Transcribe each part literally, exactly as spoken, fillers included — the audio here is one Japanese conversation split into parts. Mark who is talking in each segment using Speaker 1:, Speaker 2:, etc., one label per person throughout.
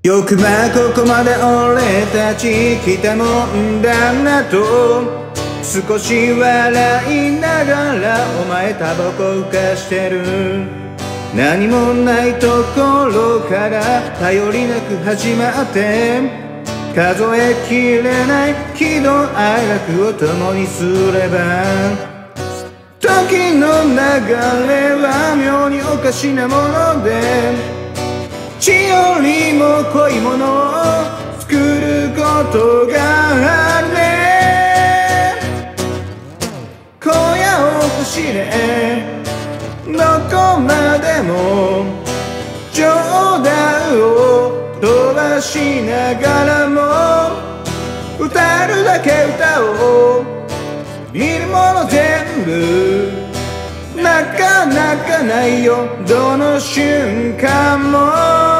Speaker 1: よくまあここまで俺たち来たもんだなと少し笑いながらお前タバコふかしてる何もないところから頼りなく始まって数えきれない喜怒哀楽を共にすれば時の流れは妙におかしなもので血よりも濃いものを作ることがあるね荒野を走れどこまでも冗談を飛ばしながらも歌えるだけ歌おう見るもの全部なかなかないよどの瞬間も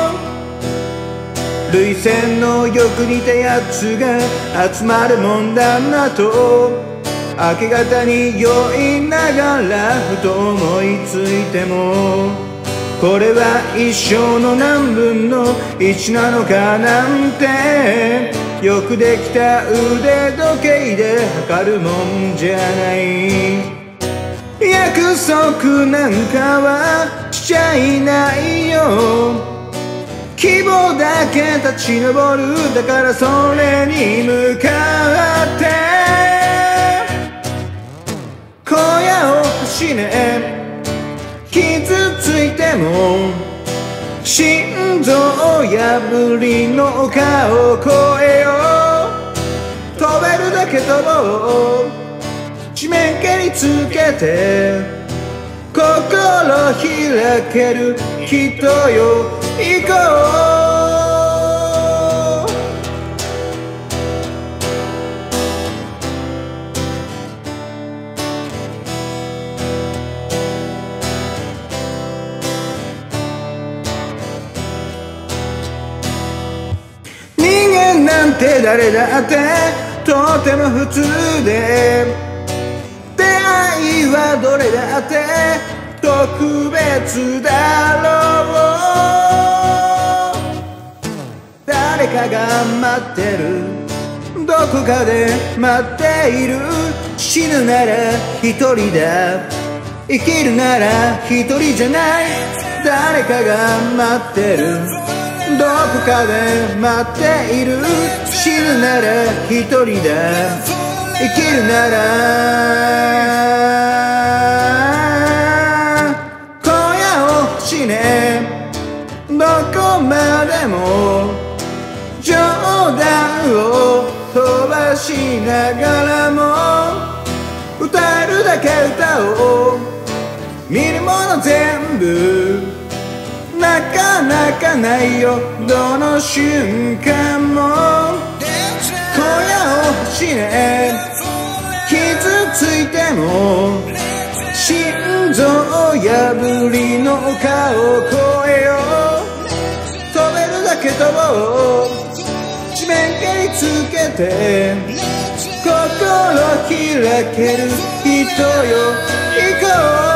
Speaker 1: 涙腺のよく似たやつが集まるもんだなと明け方に酔いながらふと思いついてもこれは一生の何分の一なのかなんてよくできた腕時計で測るもんじゃない約束なんかはしちゃいないよ希望だけ立ち上るだからそれに向かって荒野を走れ傷ついても心臓破りの丘を越えよう飛べるだけ飛ぼう地面蹴りつけて心開ける人よ行こう人間なんて誰だってとても普通で出会いはどれだって特別だろう誰かが待ってるどこかで待っている死ぬなら一人だ生きるなら一人じゃない誰かが待ってるどこかで待っている死ぬなら一人だ生きるなら荒野を走れどこまでも冗談を飛ばしながらも歌えるだけ歌おう見るもの全部なかなかないよどの瞬間も荒野を走れ傷ついても心臓破りの丘を越えよう飛べるだけ飛ぼう地面蹴りつけて心開ける人よ行こう